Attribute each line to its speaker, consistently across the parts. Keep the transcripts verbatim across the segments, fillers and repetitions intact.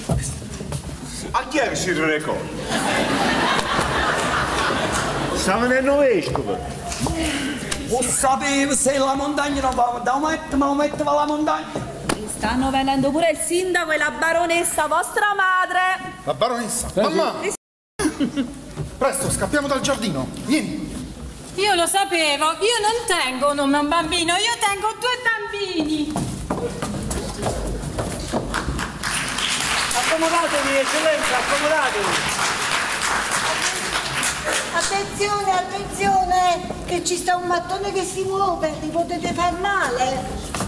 Speaker 1: A chi è che si recò?
Speaker 2: Sta venendo vescovo.
Speaker 3: Lo sapevo, se la montagna non va da Maometto, Maometto va alla montagna.
Speaker 4: Stanno venendo pure il sindaco e la baronessa, vostra madre.
Speaker 5: La baronessa? Mamma! Presto, scappiamo dal giardino. Vieni.
Speaker 6: Io lo sapevo, io non tengo un, un bambino, io tengo due bambini.
Speaker 2: Accomodatevi, eccellenza, accomodatevi.
Speaker 7: Attenzione, attenzione, che ci sta un mattone che si muove, vi potete far male.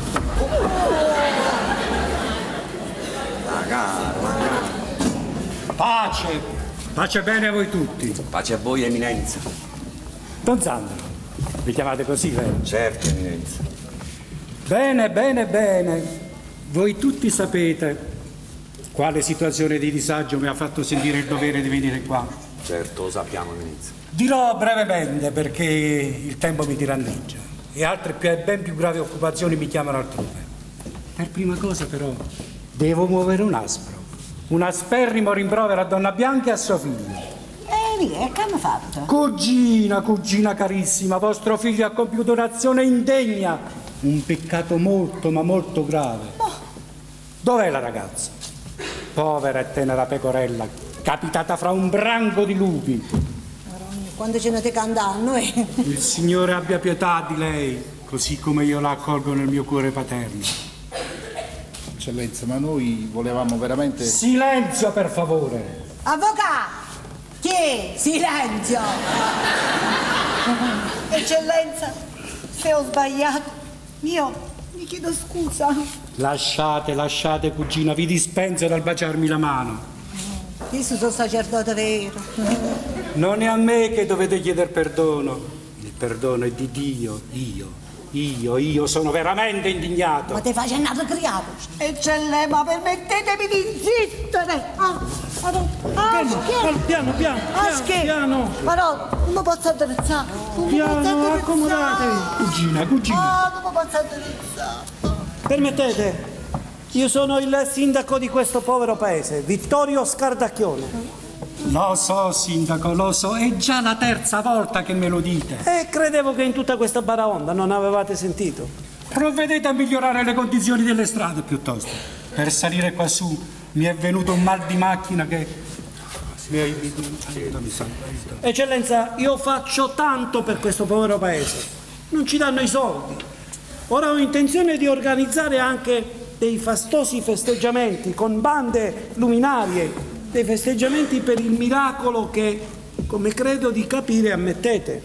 Speaker 8: Pace! Pace bene a voi tutti.
Speaker 3: Pace a voi, eminenza.
Speaker 8: Don Sandro, vi chiamate così, vero?
Speaker 3: Certo, eminenza.
Speaker 8: Bene, bene, bene. Voi tutti sapete quale situazione di disagio mi ha fatto sentire il dovere di venire qua.
Speaker 3: Certo, lo sappiamo, eminenza.
Speaker 8: Dirò brevemente perché il tempo mi tiranneggia e altre più, ben più gravi occupazioni mi chiamano altrove. Per prima cosa però devo muovere un aspro, un asperrimo rimprovero a Donna Bianca e a suo figlio.
Speaker 7: Eh, che hanno fatto?
Speaker 8: Cugina, cugina carissima, vostro figlio ha compiuto un'azione indegna, un peccato molto ma molto grave.
Speaker 7: Oh.
Speaker 8: Dov'è la ragazza? Povera e tenera pecorella, capitata fra un branco di lupi.
Speaker 7: Quando ce ne te cantano, eh?
Speaker 8: Il Signore abbia pietà di lei, così come io la accolgo nel mio cuore paterno.
Speaker 5: Eccellenza, ma noi volevamo veramente...
Speaker 8: Silenzio, per favore!
Speaker 7: Avvocato! Chi? Silenzio! Eccellenza, se ho sbagliato, io mi chiedo scusa.
Speaker 8: Lasciate, lasciate, cugina, vi dispenso dal baciarmi la mano.
Speaker 7: Io sono sacerdote vero.
Speaker 8: Non è a me che dovete chiedere perdono. Il perdono è di Dio. Io, io, io sono veramente indignato.
Speaker 7: Ma te fai nato criato. Eccellenza, ma permettetemi di insistere. Ah, ah, ah,
Speaker 2: piano, piano, piano,
Speaker 7: ah,
Speaker 2: piano, piano.
Speaker 7: Ma no, non mi posso attrezzare.
Speaker 2: Piano, accomodatevi.
Speaker 8: Cugina, cugina.
Speaker 7: Ah, non mi posso attrezzare.
Speaker 2: Permettete, io sono il sindaco di questo povero paese, Vittorio Scardacchione.
Speaker 8: Lo so, sindaco, lo so, è già la terza volta che me lo dite.
Speaker 2: E credevo che in tutta questa baraonda non avevate sentito.
Speaker 8: Provvedete a migliorare le condizioni delle strade piuttosto. Per salire qua su mi è venuto un mal di macchina che... Mi aiutami, aiutami, aiutami.
Speaker 2: Eccellenza, io faccio tanto per questo povero paese. Non ci danno i soldi. Ora ho intenzione di organizzare anche dei fastosi festeggiamenti con bande luminarie, dei festeggiamenti per il miracolo che, come credo di capire, ammettete.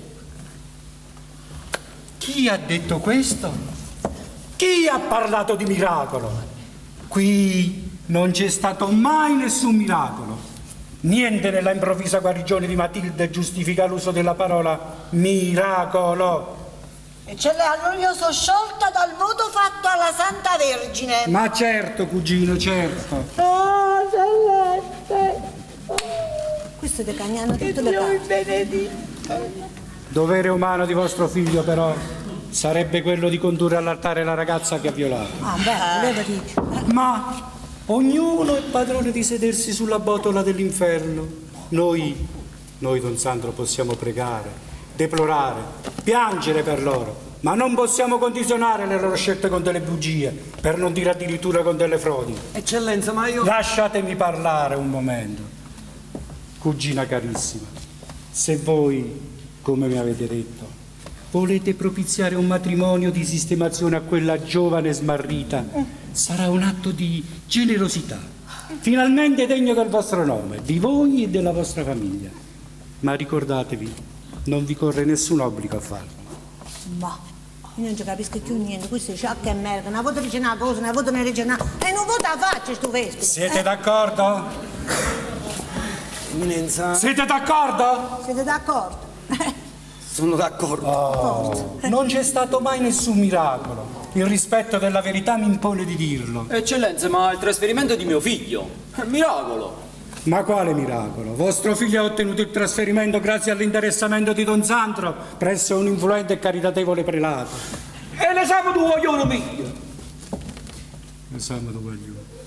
Speaker 8: Chi ha detto questo? Chi ha parlato di miracolo? Qui non c'è stato mai nessun miracolo. Niente nella improvvisa guarigione di Matilde giustifica l'uso della parola miracolo.
Speaker 7: Eccellenza, allora io sono sciolta dal voto fatto alla Santa Vergine.
Speaker 8: Ma certo, cugino, certo.
Speaker 7: Ah, Celeste. Questo te cagnano tutto le cose. Benedetto.
Speaker 8: Dovere umano di vostro figlio, però, sarebbe quello di condurre all'altare la ragazza che ha violato.
Speaker 7: Ah, beh, levati.
Speaker 8: Ma ognuno è padrone di sedersi sulla botola dell'inferno. Noi, noi, Don Sandro, possiamo pregare, deplorare, piangere per loro, ma non possiamo condizionare le loro scelte con delle bugie, per non dire addirittura con delle frodi.
Speaker 3: Eccellenza, ma io...
Speaker 8: Lasciatemi parlare un momento. Cugina carissima, se voi, come mi avete detto, volete propiziare un matrimonio di sistemazione a quella giovane smarrita, sarà un atto di generosità, finalmente degno del vostro nome, di voi e della vostra famiglia. Ma ricordatevi, non vi corre nessun obbligo a farlo.
Speaker 7: Ma io non ci capisco più niente, questo è sciacca e merda, una volta dice una cosa, una volta ne dice una, e non vota la faccia sto vescovo.
Speaker 8: Siete
Speaker 7: eh.
Speaker 8: d'accordo?
Speaker 3: Eminenza.
Speaker 8: Siete d'accordo?
Speaker 7: Siete d'accordo?
Speaker 3: Sono d'accordo.
Speaker 8: Oh, non c'è stato mai nessun miracolo. Il rispetto della verità mi impone di dirlo.
Speaker 3: Eccellenza, ma il trasferimento di mio figlio è un miracolo.
Speaker 8: Ma quale miracolo? Vostro figlio ha ottenuto il trasferimento grazie all'interessamento di Don Sandro presso un influente e caritatevole prelato.
Speaker 3: E ne siamo due coglioni mio.
Speaker 8: Ne siamo due coglioni.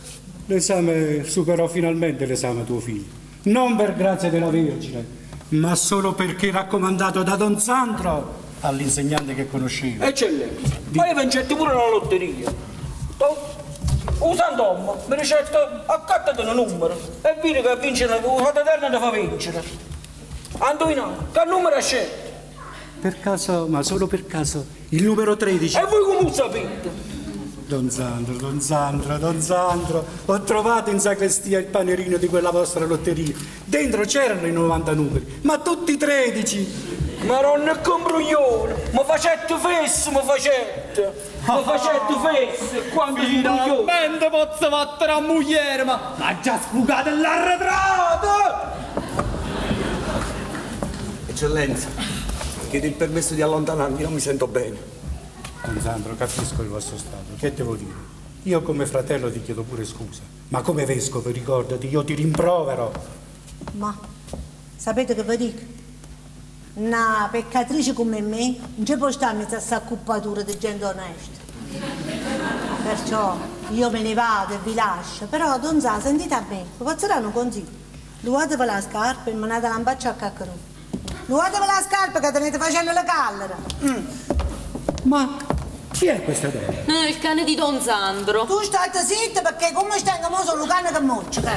Speaker 8: l'esame superò finalmente l'esame tuo figlio. Non per grazia della Vergine, ma solo perché raccomandato da Don Sandro all'insegnante che conoscevo.
Speaker 3: Eccellenza, ma io vincetti pure la lotteria. Usando Tom, mi ricetta accattati un numero e vedi che vince la fata eterna ti fa vincere. Andovinate, che numero hai scelto?
Speaker 8: Per caso, ma solo per caso, il numero tredici.
Speaker 3: E voi come sapete?
Speaker 8: Don Sandro, Don Sandro, Don Sandro, ho trovato in sacrestia il panerino di quella vostra lotteria. Dentro c'erano i novanta numeri, ma tutti tredici.
Speaker 3: Maronna che imbroglione, ma facette fesso, ma facette. Ma facette fesso, quando si imbroglione.
Speaker 1: Finalmente posso battere a moglie, ma ha già sfugato l'arretrato!
Speaker 3: Eccellenza, chiedo il permesso di allontanarmi, non mi sento bene.
Speaker 8: Don Sandro, capisco il vostro stato, che devo dire? Io come fratello ti chiedo pure scusa, ma come vescovo ricordati, io ti rimprovero.
Speaker 7: Ma sapete che vi dico? Una peccatrice come me non ci può stare in mezzo a questa accuppatura di gente onesta. Perciò io me ne vado e vi lascio, però Don Sandro, sentite a me, vi posso dare un consiglio? Luatevi la scarpa e manate la impaccia a caccarò. Luatevi la scarpa che tenete facendo la callera.
Speaker 8: Mm. Ma chi è questa donna?
Speaker 6: Eh, il cane di Don Sandro.
Speaker 7: Tu stai zitta perché come stai mo sono cane che moccia.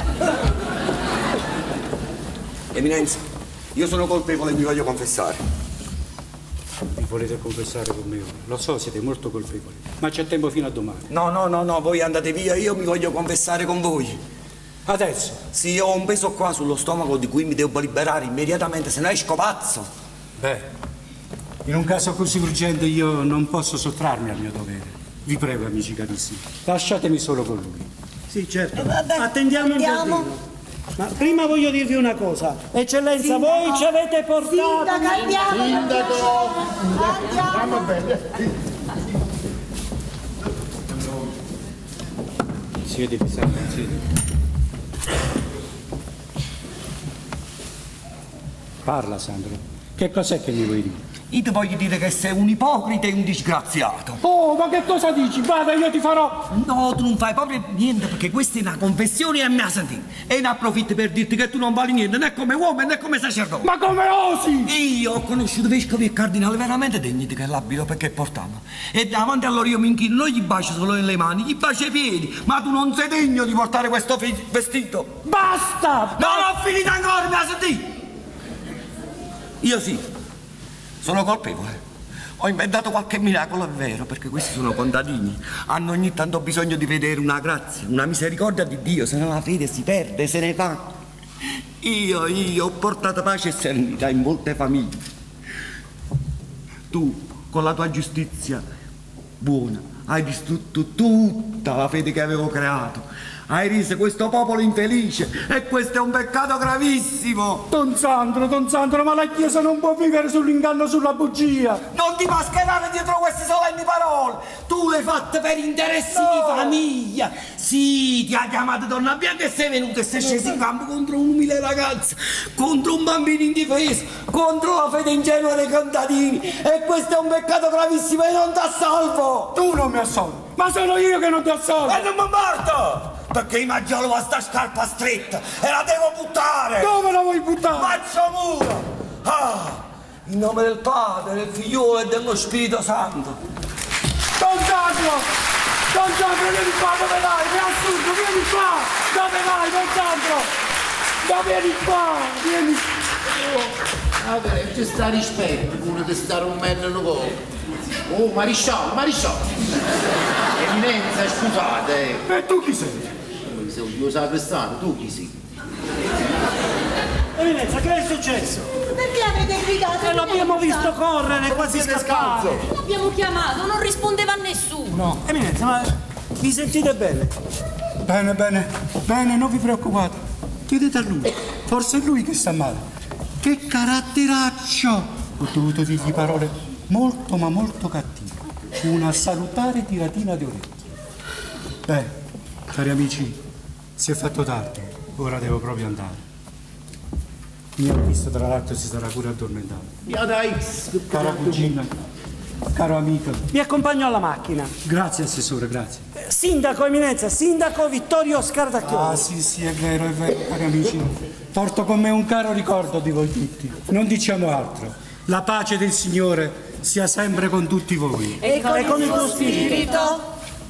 Speaker 3: Eminenza, io sono colpevole e mi voglio confessare.
Speaker 8: Vi volete confessare con me ora? Lo so, siete molto colpevoli, ma c'è tempo fino a domani.
Speaker 3: No, no, no, no, voi andate via, io mi voglio confessare con voi.
Speaker 8: Adesso?
Speaker 3: Sì, io ho un peso qua sullo stomaco di cui mi devo liberare immediatamente, se no esco pazzo.
Speaker 8: Beh. In un caso così urgente io non posso sottrarmi al mio dovere. Vi prego, amici carissimi, lasciatemi solo con lui.
Speaker 2: Sì, certo.
Speaker 7: Eh, vabbè,
Speaker 2: attendiamo in
Speaker 7: andiamo.
Speaker 2: giardino. Ma prima voglio dirvi una cosa. Eccellenza,
Speaker 7: Sindaco.
Speaker 2: voi ci avete portato...
Speaker 7: Sindaco, andiamo.
Speaker 5: Sindaco!
Speaker 7: Andiamo.
Speaker 5: Andiamo bene.
Speaker 8: Siedetevi, Sandro, siedetevi. Parla, Sandro. Che cos'è che mi vuoi dire?
Speaker 3: Io ti voglio dire che sei un ipocrita e un disgraziato.
Speaker 8: Oh, ma che cosa dici? Vada, io ti farò...
Speaker 3: No, tu non fai proprio niente perché questa è una confessione e me la sentì. E ne approfitto per dirti che tu non vali niente né come uomo né come sacerdote.
Speaker 8: Ma come osi?
Speaker 3: Io ho conosciuto vescovi e cardinali veramente degni di che l'abito perché portavano. E davanti a loro io mi inchino, non gli bacio solo nelle mani, gli bacio i piedi. Ma tu non sei degno di portare questo vestito.
Speaker 8: Basta!
Speaker 3: Non ho finito ancora, me la sentì. Io sì. Sono colpevole. Ho inventato qualche miracolo, è vero, perché questi sono contadini. Hanno ogni tanto bisogno di vedere una grazia, una misericordia di Dio, se no la fede si perde, se ne va. Io, io ho portato pace e serenità in molte famiglie. Tu, con la tua giustizia buona, hai distrutto tutta la fede che avevo creato. Hai reso questo popolo infelice e questo è un peccato gravissimo.
Speaker 8: Don Sandro, Don Sandro, ma la Chiesa non può vivere sull'inganno, sulla bugia.
Speaker 3: Non ti mascherare dietro queste solenni parole. Tu le hai fatte per interessi
Speaker 8: No.
Speaker 3: di famiglia. Sì, ti ha chiamato donna bianca e sei venuto e sei sceso in campo contro un'umile ragazza, contro un bambino indifeso, contro la fede ingenua dei contadini. E questo è un peccato gravissimo e non ti assolvo.
Speaker 8: Tu non mi assolvi, ma sono io che non ti assolvo.
Speaker 3: E non mi morto! Perché io mangiavo questa scarpa stretta e la devo buttare!
Speaker 8: Dove la vuoi buttare?
Speaker 3: Faccio muro! Ah! In nome del Padre, del Figliolo e dello Spirito Santo!
Speaker 8: Don Sandro! Don Sandro, vieni qua, dove vai? È assurdo, vieni qua! Dove vai, Don Sandro? Dove vieni qua? Vieni!
Speaker 5: Vabbè, ci sta rispetto, pure di stare un merlo poco. Oh, maresciallo, maresciallo! Eminenza, scusate.
Speaker 8: E tu chi sei?
Speaker 5: Sei io sacrestano, tu chi sei?
Speaker 2: Eminenza, che è successo?
Speaker 7: Perché avete gridato?
Speaker 2: E l'abbiamo visto correre, quasi scappare.
Speaker 6: L'abbiamo chiamato, non rispondeva a nessuno.
Speaker 2: Eminenza, ma vi sentite bene?
Speaker 8: Bene, bene, bene, non vi preoccupate. Chiedete a lui, forse è lui che sta male. Che caratteraccio! Ho dovuto dirgli parole molto ma molto cattive. Una salutare tiratina di orecchie. Beh, cari amici, si è fatto tardi, ora devo proprio andare. Mi ha visto, tra l'altro si sarà pure addormentato.
Speaker 5: Via dai!
Speaker 8: Cara cugina, caro amico.
Speaker 2: Vi accompagno alla macchina.
Speaker 8: Grazie assessore, grazie.
Speaker 2: Sindaco, eminenza, sindaco Vittorio Scardacchiolo.
Speaker 8: Ah, sì, sì, è vero, è vero, cari amici. Porto con me un caro ricordo di voi tutti. Non diciamo altro. La pace del Signore sia sempre con tutti voi.
Speaker 7: E con, e con il tuo spirito. spirito.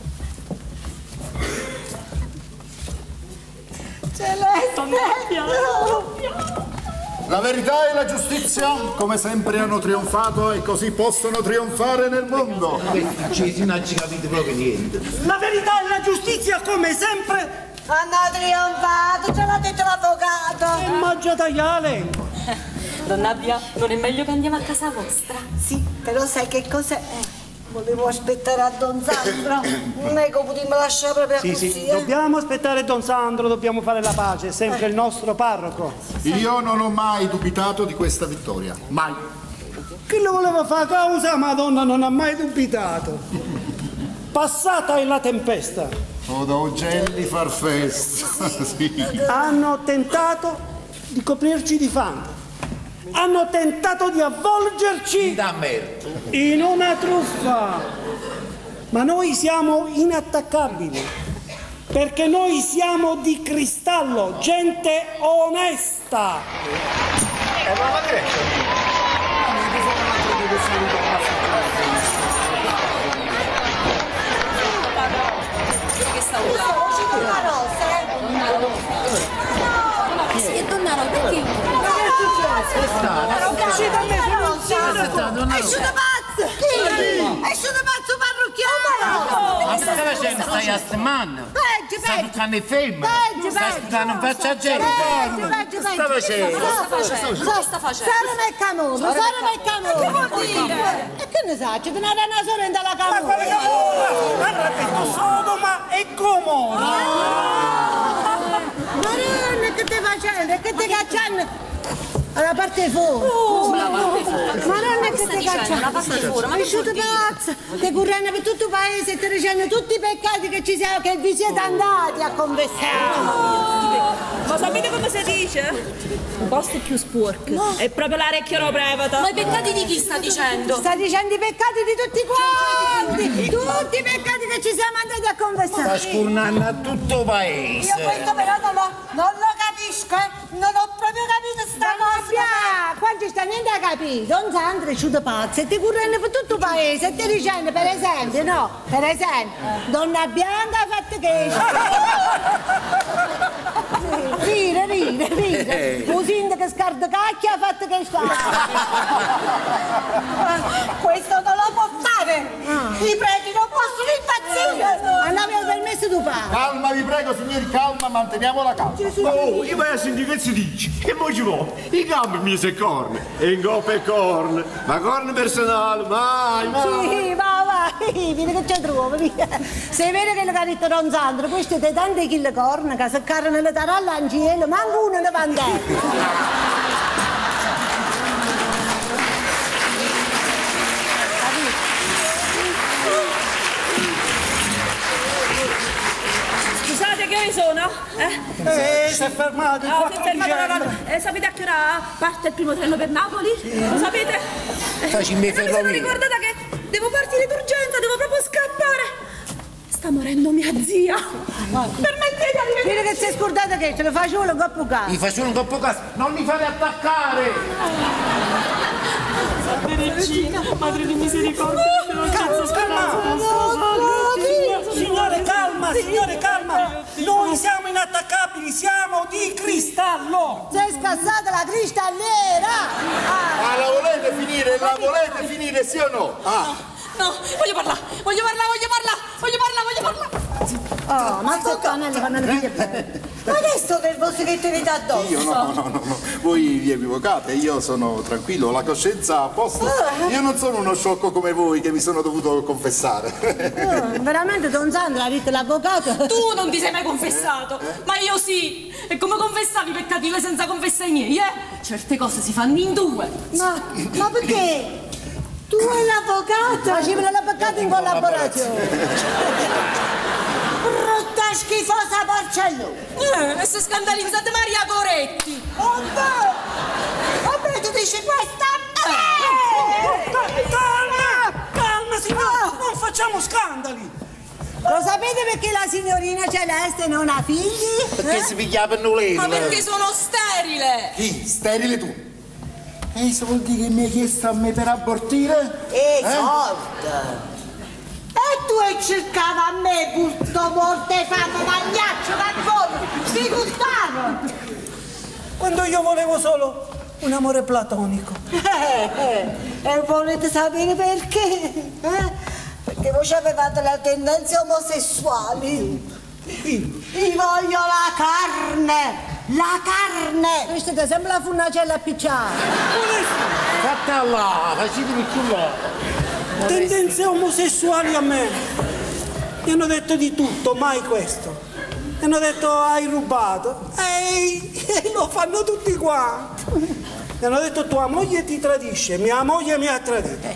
Speaker 7: Celeste!
Speaker 9: La verità e la giustizia, come sempre, hanno trionfato e così possono trionfare nel mondo.
Speaker 5: Ci non ci capite proprio niente.
Speaker 2: La verità e la giustizia, come sempre,
Speaker 7: hanno trionfato, ce l'ha detto l'avvocato.
Speaker 2: E mangia tagliale.
Speaker 6: Donna Abbia, non è meglio che andiamo a casa vostra?
Speaker 7: Sì, però sai che cos'è? Volevo aspettare a Don Sandro, non è che potremmo lasciare proprio
Speaker 2: sì,
Speaker 7: così,
Speaker 2: sì.
Speaker 7: eh?
Speaker 2: Dobbiamo aspettare Don Sandro, dobbiamo fare la pace, è sempre eh. il nostro parroco.
Speaker 9: Io non ho mai dubitato di questa vittoria, mai.
Speaker 2: Chi lo voleva fare causa? Madonna non ha mai dubitato. Passata è la tempesta.
Speaker 9: O da ugelli far festa. Sì.
Speaker 2: Hanno tentato di coprirci di fango. Hanno tentato di avvolgerci in una truffa, ma noi siamo inattaccabili, perché noi siamo di cristallo, gente onesta.
Speaker 9: Eh, ma che
Speaker 6: Sì, donna Rosa, perché?
Speaker 7: È uscito pazzo! È uscito pazzo parrucchiere!
Speaker 5: Ma che stai facendo? Stai a settimana?
Speaker 7: Peggio,
Speaker 5: Stai
Speaker 7: peggio!
Speaker 5: buttando i film?
Speaker 7: Peggio,
Speaker 5: Stai
Speaker 7: peggio!
Speaker 5: sputando in faccia a gente?
Speaker 7: Peggio, peggio, peggio!
Speaker 5: Sta facendo?
Speaker 6: Cosa sta facendo?
Speaker 7: Sara me camuno, Sara me camuno! Che vuol dire? E che ne sa? C'è una rana sorella alla
Speaker 2: Ma quale
Speaker 7: camuno!
Speaker 2: Camorra? Ma detto Sodoma e Gomorra!
Speaker 7: Maronna, che stai facendo? Che stai cacciando? Alla parte fuori!
Speaker 6: Ma
Speaker 7: non è che
Speaker 6: stai
Speaker 7: ti
Speaker 6: dicendo? La parte fuori, ma che
Speaker 7: uscito pazza! Ti correndo per tutto il paese e ti dicendo tutti i peccati che ci siamo, che vi siete andati a confessare!
Speaker 4: Ma sapete come si dice? Un posto più sporco. È proprio l'arecchio prevata.
Speaker 6: Ma i peccati di chi sta dicendo?
Speaker 7: Sta dicendo i peccati di tutti quanti! Tutti i peccati che ci siamo andati a confessare!
Speaker 5: Sta scurnando a tutto il paese!
Speaker 7: Io questo però non lo, non lo capisco, eh! Non ho proprio capito sta cosa! Qua ci sta niente a capire! Don Sandro è uscito pazzo e ti correndo per tutto il paese e ti dicendo, per esempio, no? Per esempio, Donna Bianca ha fatto che... Rire, rire, rire! Un sindaco scardacacchia ha fatto che sta! Questo non lo può fare! I preti non possono impazzire! Andiamo al permesso tu padre!
Speaker 9: Calma, vi prego, signori, calma, manteniamo la calma.
Speaker 3: Oh, io vai a sentire che si dice. E poi ci vuole. I campi mi se corne. E in coppa e corne. Ma corne personale, mai, mai.
Speaker 7: Sì, ma vai, vedi che ci trovi. Se vede che l'ha detto Don Sandro, queste te tante chille corna che se carne le taralla in cielo, manco uno ne va andare.
Speaker 4: Scusate che ore sono? Eh?
Speaker 2: Eh, si è fermato il
Speaker 4: Ah,
Speaker 2: quattro
Speaker 4: si è fermato, no,
Speaker 2: dicembre.
Speaker 4: no. Eh, sapete a che ora parte il primo treno per Napoli? Lo sapete?
Speaker 5: Facci
Speaker 4: Eh, non mi sono ricordata che devo partire d'urgenza, devo proprio scappare. Sta morendo mia zia. Permettete di
Speaker 7: Vedi che si è scordata che ce lo faccio un coppo caso.
Speaker 5: Mi faccio un coppo caso, non mi fate attaccare!
Speaker 6: Regina, madre di misericordia, non
Speaker 2: Calma, signore, calma, signore, calma. Noi siamo inattaccabili, siamo di cristallo.
Speaker 7: Si è scassata la cristalliera. Ah.
Speaker 9: Ah, la volete finire? La volete finire, sì o no? Ah.
Speaker 6: No, voglio parlare, voglio parlare, voglio parlare, voglio parlare, voglio parlare.
Speaker 7: Oh, ma sto canale fanno le figlie belle. Ma adesso che il boschetto vi dà addosso?
Speaker 9: Io no, no, no, no, voi vi equivocate, io sono tranquillo, ho la coscienza a posto. Io non sono uno sciocco come voi che mi sono dovuto confessare.
Speaker 7: Oh, veramente Don Sandro ha detto l'avvocato?
Speaker 6: Tu non ti sei mai confessato, ma io sì. E come confessavi i peccati io senza confessare i miei, eh? Certe cose si fanno in due.
Speaker 7: Ma, ma perché? Tu e l'avvocato? Facevano l'avvocato in collaborazione. Brutta schifosa Porcello!
Speaker 6: Eh, e se scandalizzate Maria Coretti!
Speaker 7: Oh no! Vabbè, tu dici questa
Speaker 2: Calma, calma, signore, non facciamo scandali.
Speaker 7: Lo sapete perché la signorina Celeste non ha figli?
Speaker 5: Perché
Speaker 7: eh?
Speaker 5: si piglia per nulletto?
Speaker 6: Ma perché sono sterile?
Speaker 9: Chi? Sterile tu? E se vuol dire che mi hai chiesto a me per abortire?
Speaker 7: Esatto. E tu hai cercato a me, purto morte fame, magliaccio, carbone, sfigurtato!
Speaker 2: Quando io volevo solo un amore platonico.
Speaker 7: Eh, eh, e volete sapere perché? Eh? Perché voi avevate le tendenze omosessuali. Io voglio la carne! La carne! Questa ti sembra la funnacella appicciata.
Speaker 5: Fatta là, facetemi più là.
Speaker 2: Tendenze omosessuali a me. Mi hanno detto di tutto, mai questo. Mi hanno detto hai rubato. Ehi, lo fanno tutti quanti. Mi hanno detto tua moglie ti tradisce, mia moglie mi ha tradito.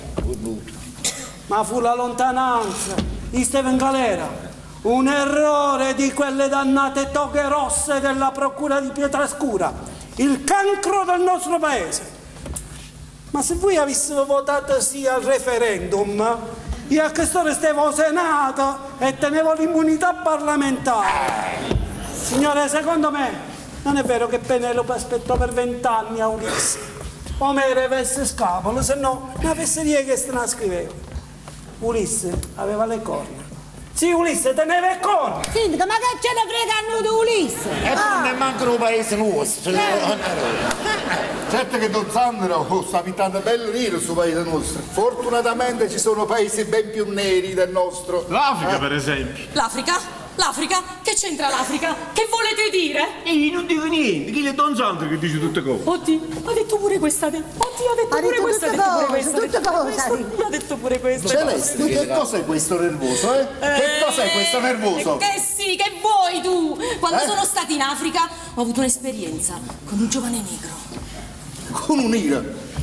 Speaker 2: Ma fu la lontananza di Steven Galera. Un errore di quelle dannate toghe rosse della procura di Pietrascura. Il cancro del nostro paese. Ma se voi avessero votato sì al referendum, io a quest'ora stavo senato e tenevo l'immunità parlamentare. Signore, secondo me non è vero che Penelope aspettò per vent'anni a Ulisse. Omero avesse scapolo, se no una fesseria che se la scriveva. Ulisse aveva le corna. Sì, Ulisse teneva le corna.
Speaker 7: Senti, ma che ce ne fregano di Ulisse?
Speaker 5: E non è manco un paese nostro.
Speaker 9: Certo che Don Sandro oh, sta pintando bello nero sul paese nostro. Fortunatamente ci sono paesi ben più neri del nostro.
Speaker 10: L'Africa, eh? per esempio.
Speaker 6: L'Africa? L'Africa? Che c'entra l'Africa? Che volete dire?
Speaker 10: Ehi, non dico niente, chi è Don Sandro che dice tutte cose?
Speaker 6: Oddio, ha detto pure questa. Oddio, ha detto
Speaker 7: Ha
Speaker 6: pure
Speaker 7: detto
Speaker 6: questa. Ha
Speaker 7: tutte
Speaker 6: detto pure
Speaker 7: cose,
Speaker 6: questa. ha
Speaker 7: tutte
Speaker 6: detto pure
Speaker 7: cose,
Speaker 6: questa,
Speaker 7: ha detto.
Speaker 6: Ha detto pure questa.
Speaker 9: Celeste, che cos'è questo nervoso, eh? Che cos'è questo nervoso?
Speaker 6: Che sì, che vuoi tu? Quando
Speaker 9: Eh?
Speaker 6: sono stata in Africa ho avuto un'esperienza con un giovane negro.
Speaker 9: Con un'ira.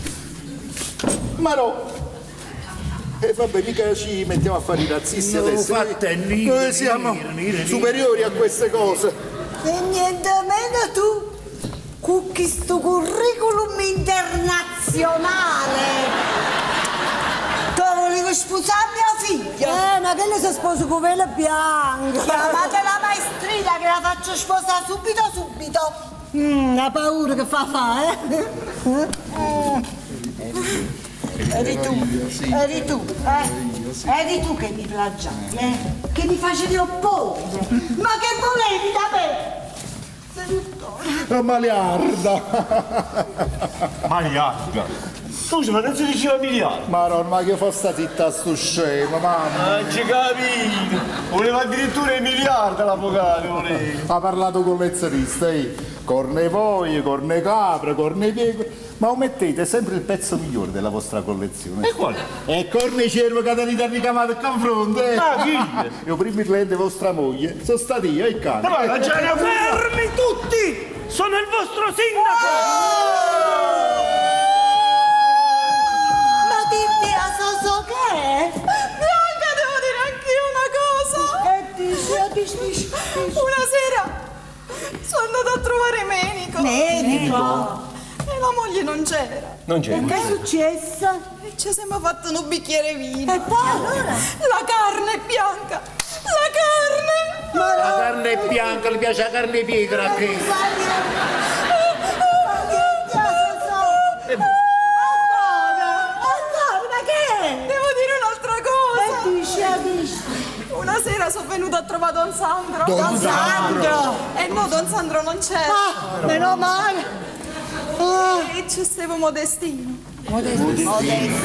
Speaker 9: Ma no. E vabbè, mica ci mettiamo a fare i razzisti
Speaker 5: No,
Speaker 9: adesso.
Speaker 5: fatte
Speaker 9: Noi-
Speaker 5: nire,
Speaker 9: Noi siamo
Speaker 5: nire, nire, nire.
Speaker 9: superiori a queste cose.
Speaker 7: E niente meno tu, con questo curriculum internazionale. Tu volevi sposare mia figlia? Eh, ma che le si sposa con velo bianco? Chiamate la maestrina che la faccio sposare subito, subito. Mm, ha paura che fa fa, eh? eh. Eri tu, eri tu, eh? Eri tu che mi plagiavi, eh? Che mi facevi opporre. Ma che volevi da me?
Speaker 9: La maliarda.
Speaker 10: Magliarda. Scusa, ma non si diceva miliardo?
Speaker 9: Ma non, ma che fa sta zitta sto scemo, mamma.
Speaker 10: Non ci capito. Voleva addirittura i miliardi l'avvocato, voleva.
Speaker 9: Ha parlato con l'esserista, eh? Corne voi, corne capre, corne pieghe. Ma omettete sempre il pezzo migliore della vostra collezione.
Speaker 10: E quale?
Speaker 9: E corne cervo che avete ricamato a confronto, eh?
Speaker 10: Ah, chi?
Speaker 9: Io primo cliente vostra moglie, sono stato io e il cane.
Speaker 10: Ma la già ne
Speaker 2: Fermi tutti! Sono il vostro sindaco!
Speaker 7: Ma dimmi a Soso che è?
Speaker 4: Bianca, devo dire anch'io una cosa.
Speaker 7: Che dici, dici, dici, dici.
Speaker 4: Una sera sono andata a trovare Menico.
Speaker 7: Menico?
Speaker 4: E la moglie non c'era.
Speaker 10: Non c'è.
Speaker 7: Che è successo?
Speaker 4: E ci siamo fatti un bicchiere vino.
Speaker 7: E poi allora?
Speaker 4: La carne è bianca. La carne.
Speaker 7: Ma
Speaker 5: La
Speaker 7: no.
Speaker 5: carne è bianca, le piace la carne pigra che.
Speaker 4: Devo dire un'altra cosa.
Speaker 7: Dici, dici.
Speaker 4: Una sera sono venuta a trovare Don Sandro.
Speaker 9: Don
Speaker 7: Sandro.
Speaker 4: E no, Don Sandro non c'era.
Speaker 7: Ah, meno male. Ah.
Speaker 4: E c'è stevo Modestino.
Speaker 7: Modestino.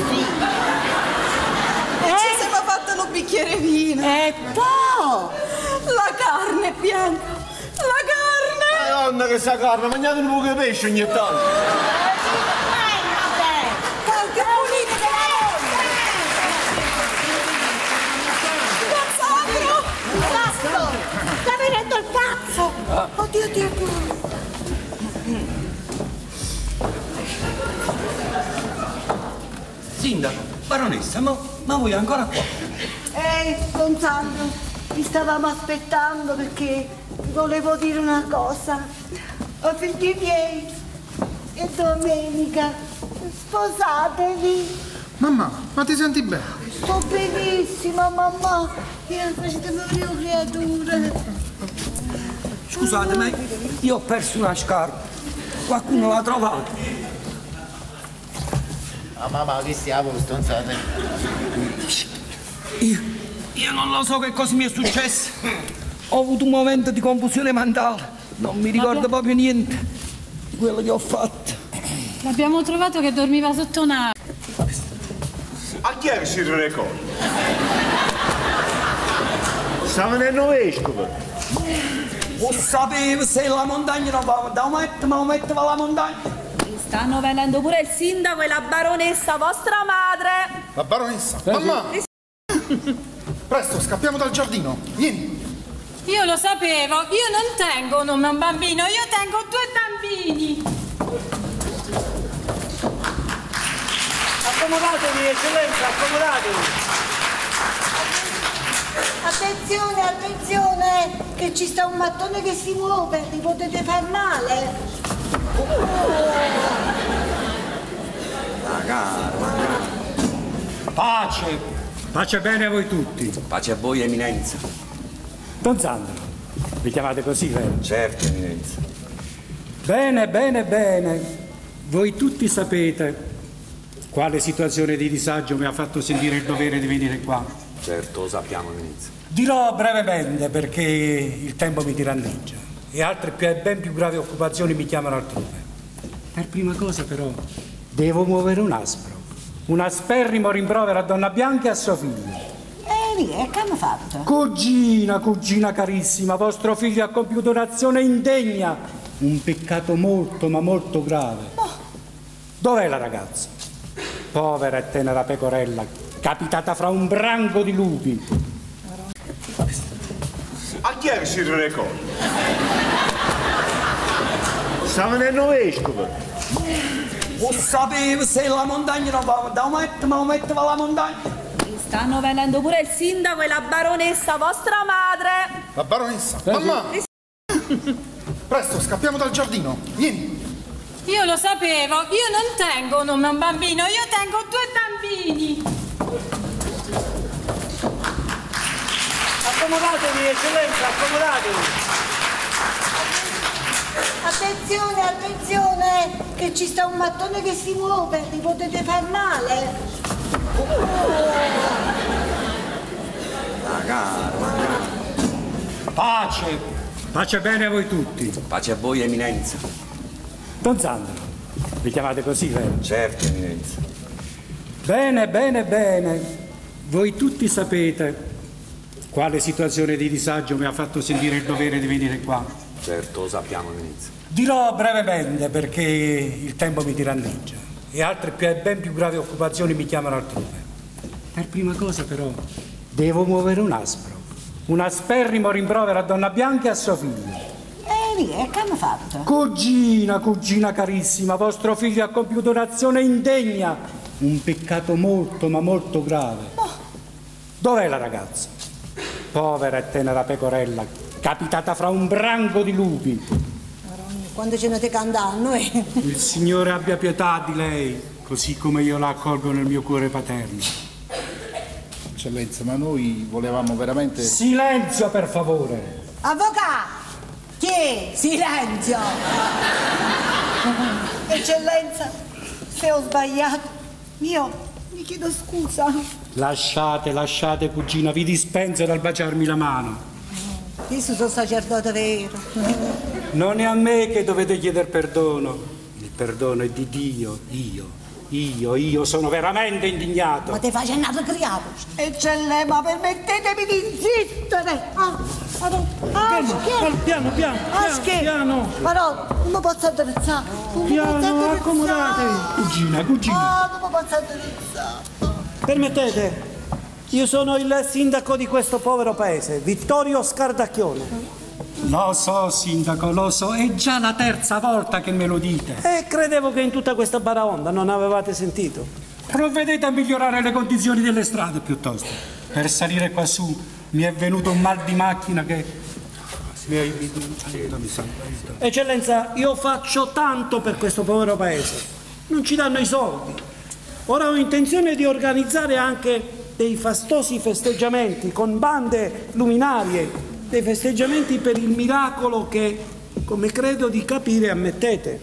Speaker 4: E ci siamo fatti un bicchiere vino.
Speaker 7: E poi?
Speaker 4: La carne è bianca. La carne.
Speaker 10: Madonna che sa carne, mangiate un po' di pesce ogni tanto.
Speaker 7: Qualche pulito che
Speaker 4: Don Sandro.
Speaker 7: Basta! Sta venendo il cazzo! Oddio, oddio, oddio!
Speaker 3: Sindaco, baronessa, ma, ma voi ancora qua?
Speaker 7: Ehi, Don Sandro, vi stavamo aspettando perché vi volevo dire una cosa. Ho figli miei e domenica sposatevi.
Speaker 5: Mamma, ma ti senti bene?
Speaker 7: Sto benissimo, mamma. Io facete morire creature.
Speaker 3: Scusate, ma io ho perso una scarpa. Qualcuno l'ha trovata?
Speaker 5: Ah, mamma, che stiamo stonzate?
Speaker 3: Io, io non lo so che cosa mi è successo. Ho avuto un momento di confusione mentale. Non mi ricordo proprio niente di quello che ho fatto.
Speaker 6: L'abbiamo trovato che dormiva sotto una...
Speaker 10: A chi è che si ricorda? Stava nel vescovo.
Speaker 3: Lo sapevo, se la montagna non va da Maometto, Maometto va alla montagna.
Speaker 4: Stanno venendo pure il sindaco e la baronessa, vostra madre.
Speaker 9: La baronessa? Mamma! Presto, scappiamo dal giardino. Vieni.
Speaker 6: Io lo sapevo, io non tengo un, un bambino, io tengo due bambini.
Speaker 2: Accomodatevi, eccellenza, accomodatevi.
Speaker 7: Attenzione, attenzione, che ci sta un mattone che si muove, vi potete far male.
Speaker 8: Pace! Pace bene a voi tutti.
Speaker 3: Pace a voi, eminenza.
Speaker 8: Don Sandro, vi chiamate così, vero?
Speaker 3: Certo, eminenza.
Speaker 8: Bene, bene, bene. Voi tutti sapete quale situazione di disagio mi ha fatto sentire il dovere di venire qua.
Speaker 3: Certo, lo sappiamo, eminenza.
Speaker 8: Dirò brevemente perché il tempo mi tiranneggia e altre più, ben più gravi occupazioni mi chiamano altrove. Per prima cosa però devo muovere un aspro, un asperrimo rimprovero a Donna Bianca e a suo figlio.
Speaker 7: Eh, che hanno fatto?
Speaker 8: Cugina, cugina carissima, vostro figlio ha compiuto un'azione indegna, un peccato molto ma molto grave.
Speaker 7: Oh.
Speaker 8: Dov'è la ragazza? Povera e tenera pecorella, capitata fra un branco di lupi.
Speaker 10: A chi è che si ricorda? Stava nel vescovo.
Speaker 3: Lo sapevo, se la montagna non va da Maometto, Maometto va alla montagna.
Speaker 4: Stanno venendo pure il sindaco e la baronessa, vostra madre.
Speaker 9: La baronessa? Mamma! Presto, scappiamo dal giardino. Vieni.
Speaker 6: Io lo sapevo, io non tengo un, un bambino, io tengo due bambini.
Speaker 2: Accomodatevi, eccellenza, accomodatevi.
Speaker 7: Attenzione, attenzione, che ci sta un mattone che si muove, vi potete far male.
Speaker 8: Pace! Pace bene a voi tutti.
Speaker 3: Pace a voi, eminenza.
Speaker 8: Don Sandro, vi chiamate così, vero?
Speaker 3: Certo, eminenza.
Speaker 8: Bene, bene, bene. Voi tutti sapete quale situazione di disagio mi ha fatto sentire il dovere di venire qua.
Speaker 3: Certo, lo sappiamo, eminenza.
Speaker 8: Dirò brevemente perché il tempo mi tiranneggia e altre più, ben più gravi occupazioni mi chiamano altrove. Per prima cosa però devo muovere un aspro, un asperrimo rimprovero a Donna Bianca e a suo figlio.
Speaker 7: Eh, che hanno fatto?
Speaker 8: Cugina, cugina carissima, vostro figlio ha compiuto un'azione indegna, un peccato molto ma molto grave.
Speaker 7: Oh.
Speaker 8: Dov'è la ragazza? Povera e tenera pecorella, capitata fra un branco di lupi.
Speaker 7: Quando ce ne te cantano, eh?
Speaker 8: Il Signore abbia pietà di lei, così come io la accolgo nel mio cuore paterno.
Speaker 9: Eccellenza, ma noi volevamo veramente...
Speaker 8: Silenzio, per favore.
Speaker 7: Avvocato! Chi? Silenzio! Eccellenza, se ho sbagliato, io mi chiedo scusa.
Speaker 8: Lasciate, lasciate, cugina, vi dispenso dal baciarmi la mano.
Speaker 7: Io sono sacerdote vero.
Speaker 8: Non è a me che dovete chiedere perdono. Il perdono è di Dio, io. Io, io sono veramente indignato.
Speaker 7: Ma te fai nato criato. Eccellenza, ma permettetemi di insistere. Ah, ah, ah,
Speaker 2: Piano, piano, piano,
Speaker 7: ah,
Speaker 2: piano, piano.
Speaker 7: Ma no, non mi posso attrezzare. Non mi posso
Speaker 2: Piano,
Speaker 7: attrezzare.
Speaker 2: accomodatevi.
Speaker 8: Cugina, cugina.
Speaker 7: Ah, non mi posso attrezzare.
Speaker 2: Permettete, io sono il sindaco di questo povero paese, Vittorio Scardacchione.
Speaker 8: Lo so, sindaco, lo so, è già la terza volta che me lo dite.
Speaker 2: E credevo che in tutta questa baraonda non avevate sentito.
Speaker 8: Provvedete a migliorare le condizioni delle strade piuttosto. Per salire qua su mi è venuto un mal di macchina che... Mi aiutami, aiutami, aiutami.
Speaker 2: Eccellenza, io faccio tanto per questo povero paese. Non ci danno i soldi. Ora ho intenzione di organizzare anche dei fastosi festeggiamenti con bande luminarie, dei festeggiamenti per il miracolo che, come credo di capire, ammettete.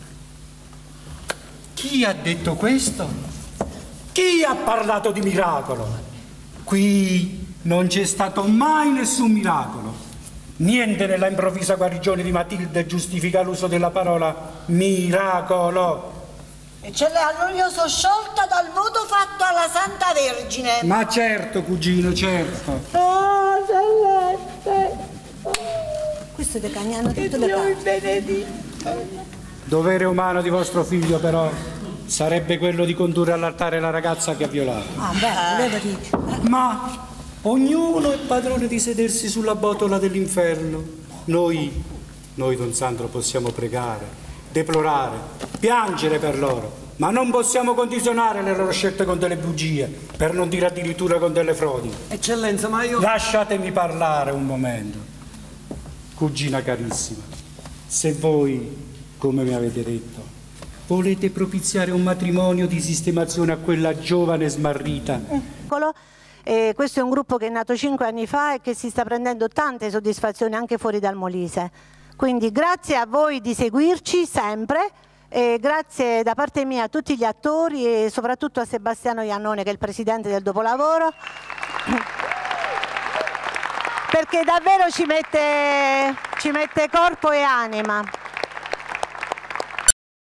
Speaker 8: Chi ha detto questo? Chi ha parlato di miracolo? Qui non c'è stato mai nessun miracolo. Niente nella improvvisa guarigione di Matilde giustifica l'uso della parola miracolo.
Speaker 7: Eccellenza, io sono sciolta dal voto fatto alla Santa Vergine.
Speaker 8: Ma certo, cugino, certo.
Speaker 7: Oh, Celeste. Questo te cagnano tutte le carte.
Speaker 8: Dovere umano di vostro figlio, però, sarebbe quello di condurre all'altare la ragazza che ha violato.
Speaker 7: Ah, beh, voleva dire.
Speaker 8: Ma ognuno è padrone di sedersi sulla botola dell'inferno. Noi, noi, Don Sandro, possiamo pregare, deplorare, piangere per loro, ma non possiamo condizionare le loro scelte con delle bugie, per non dire addirittura con delle frodi.
Speaker 1: Eccellenza, ma io...
Speaker 8: Lasciatemi parlare un momento. Cugina carissima, se voi, come mi avete detto, volete propiziare un matrimonio di sistemazione a quella giovane smarrita...
Speaker 7: Eh, questo è un gruppo che è nato cinque anni fa e che si sta prendendo tante soddisfazioni anche fuori dal Molise. Quindi grazie a voi di seguirci sempre e grazie da parte mia a tutti gli attori e soprattutto a Sebastiano Iannone che è il presidente del dopolavoro, perché davvero ci mette, ci mette corpo e anima.